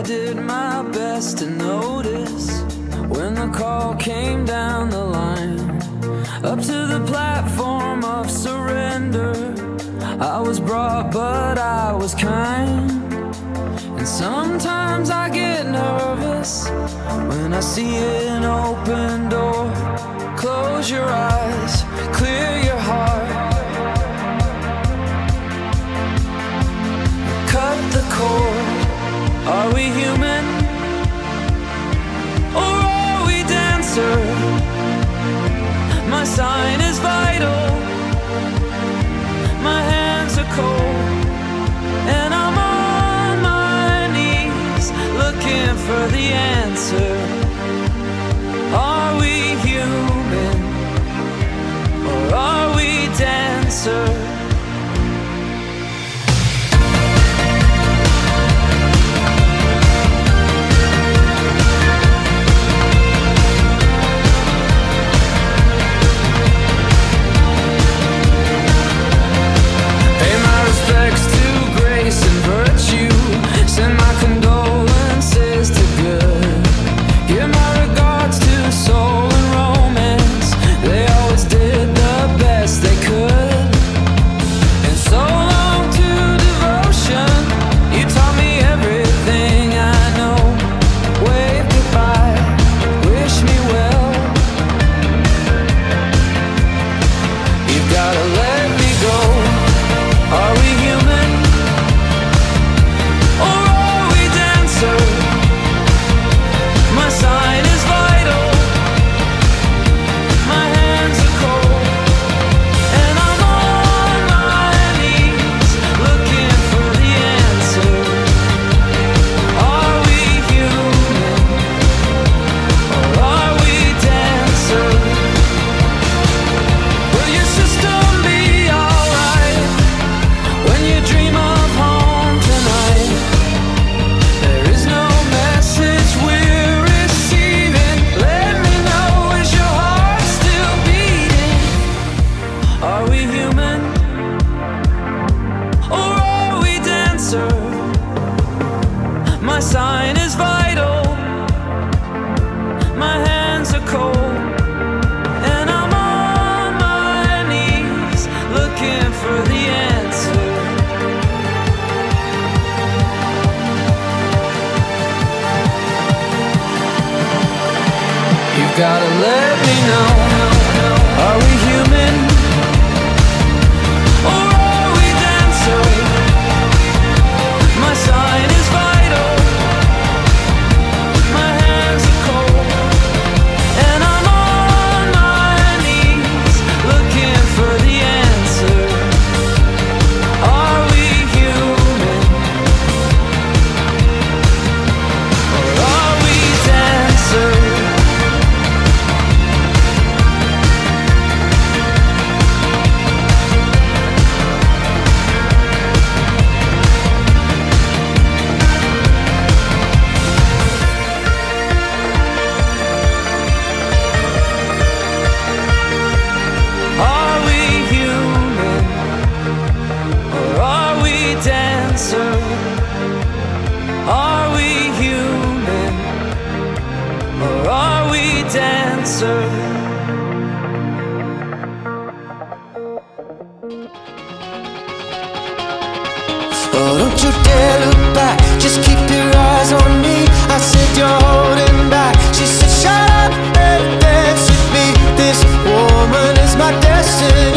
did my best to notice when the call came down the line, up to the platform of surrender. I was brought, but I was kind. And sometimes I get nervous when I see an open door. Close your eyes, clear your heart, cut the cord. Are we human, or are we dancer? My sign is vital, my hands are cold, and I'm on my knees looking for the answer. Are we human, or are we dancer? Send my condolences to good. Give my regards to soul and romance. They always did the best they could. And so long to devotion. You taught me everything I know. Wave goodbye, wish me well. You've gotta let me go. Are we human, or are we dancer? My sign is vital, my hands are cold, and I'm on my knees looking for the answer. Are we human, or are we dancer? Will your system be alright when you dream of home tonight? There is no message we're receiving. Let me know, is your heart still beating? Are we human, or are we dancer? My sign is vital, my hands are cold, and I'm on my knees looking for the answer. You've gotta let me know. Are we human, or are we dancer? My sign is vital, my hands are cold, and I'm on my knees looking for the answer. Are we human, or are we dancer? Are we human, or are we dancer? Are we human, or are we dancer? Oh, don't you dare look back, just keep your eyes on me. I said you're holding back. She said shut up and dance with me. This woman is my destiny.